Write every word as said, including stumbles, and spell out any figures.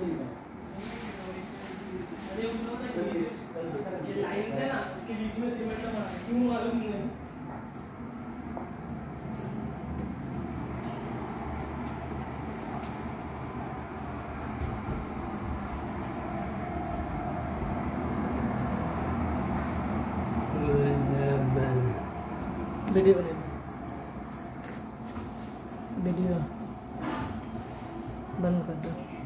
ये लाइन है ना, इसके बीच में सीमेंट का क्यों मालूम नहीं। वीडियो बने वीडियो बंद कर दो।